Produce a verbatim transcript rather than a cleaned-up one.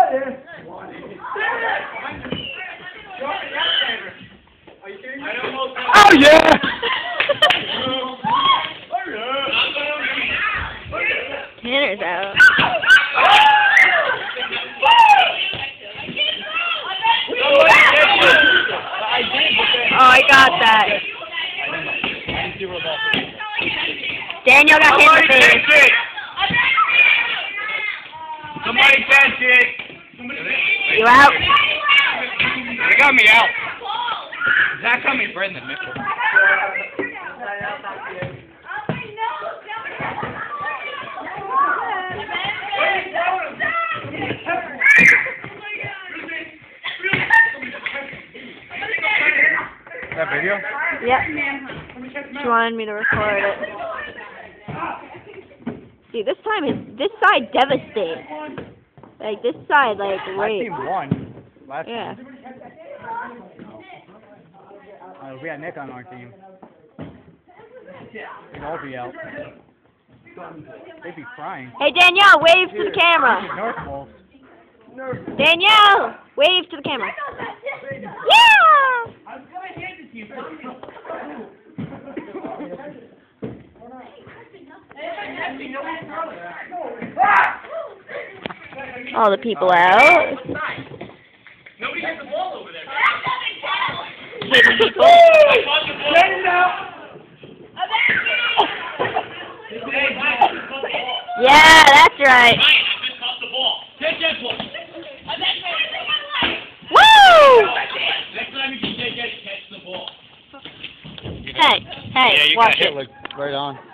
Oh yeah! Tanner's out. Oh, I got that. Daniel got hit in the face. Somebody catch it! You out? They got me out. Zach got me Brendan Mitchell. That video? Yep. She wanted me to record it. See, this time is this side devastated. Like this side, like My rape. team won last Yeah. time. Uh, we had Nick on our team. He'd all be out. They'd be crying. Hey Danielle, wave to the camera. North Wolves. Danielle, wave to the camera. Yeah. All the people out. Nobody has the ball over there. Hidden people. Yeah, that's right. Woo! Next time you can catch the ball. Hey, hey, Yeah, you watch got hit it. like right on.